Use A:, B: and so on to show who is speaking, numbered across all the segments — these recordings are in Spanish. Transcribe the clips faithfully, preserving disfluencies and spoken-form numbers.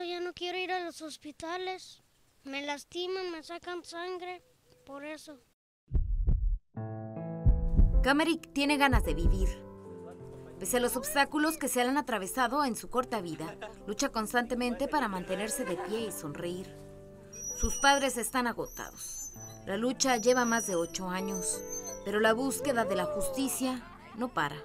A: Ya no quiero ir a los hospitales. Me lastiman, me sacan sangre, por eso.
B: Kamerik tiene ganas de vivir. Pese a los obstáculos que se le han atravesado en su corta vida, lucha constantemente para mantenerse de pie y sonreír. Sus padres están agotados. La lucha lleva más de ocho años, pero la búsqueda de la justicia no para.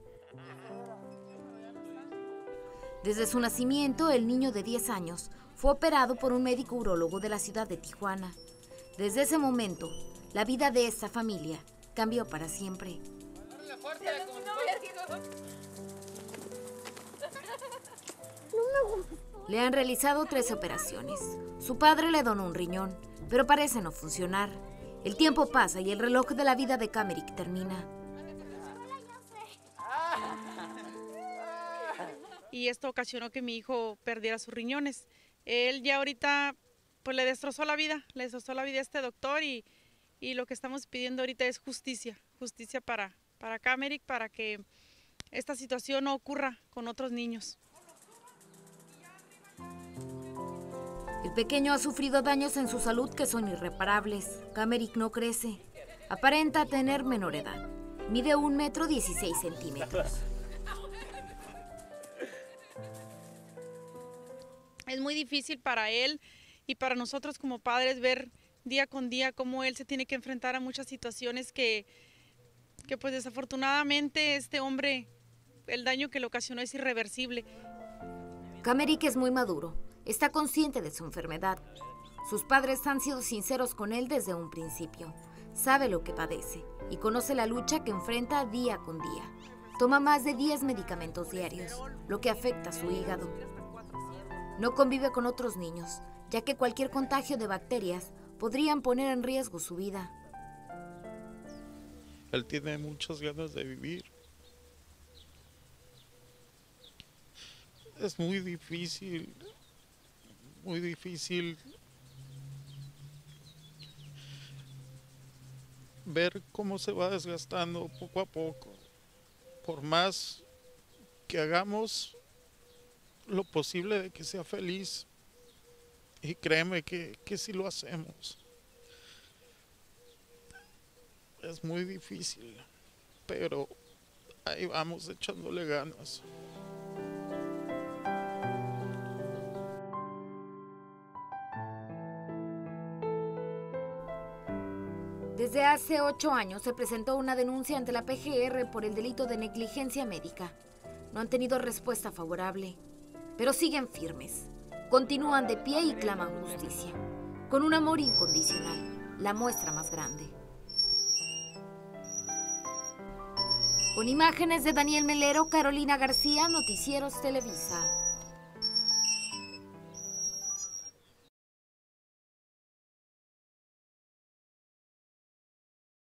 B: Desde su nacimiento, el niño de diez años fue operado por un médico urólogo de la ciudad de Tijuana. Desde ese momento, la vida de esta familia cambió para siempre. Le han realizado tres operaciones. Su padre le donó un riñón, pero parece no funcionar. El tiempo pasa y el reloj de la vida de Kamerik termina.
C: Y esto ocasionó que mi hijo perdiera sus riñones. Él ya ahorita pues le destrozó la vida, le destrozó la vida a este doctor y, y lo que estamos pidiendo ahorita es justicia, justicia para, para Kamerik, para que esta situación no ocurra con otros niños.
B: El pequeño ha sufrido daños en su salud que son irreparables. Kamerik no crece. Aparenta tener menor edad. Mide un metro dieciséis centímetros.
C: Es muy difícil para él y para nosotros como padres ver día con día cómo él se tiene que enfrentar a muchas situaciones que, que pues desafortunadamente este hombre, el daño que le ocasionó es irreversible.
B: Kamerik es muy maduro, está consciente de su enfermedad. Sus padres han sido sinceros con él desde un principio. Sabe lo que padece y conoce la lucha que enfrenta día con día. Toma más de diez medicamentos diarios, lo que afecta a su hígado. No convive con otros niños, ya que cualquier contagio de bacterias podrían poner en riesgo su vida.
D: Él tiene muchas ganas de vivir. Es muy difícil, muy difícil ver cómo se va desgastando poco a poco. Por más que hagamos lo posible de que sea feliz, y créeme que, que sí lo hacemos. Es muy difícil, pero ahí vamos echándole ganas.
B: Desde hace ocho años se presentó una denuncia ante la P G R por el delito de negligencia médica. No han tenido respuesta favorable, pero siguen firmes. Continúan de pie y claman justicia, con un amor incondicional, la muestra más grande. Con imágenes de Daniel Melero, Carolina García, Noticieros Televisa.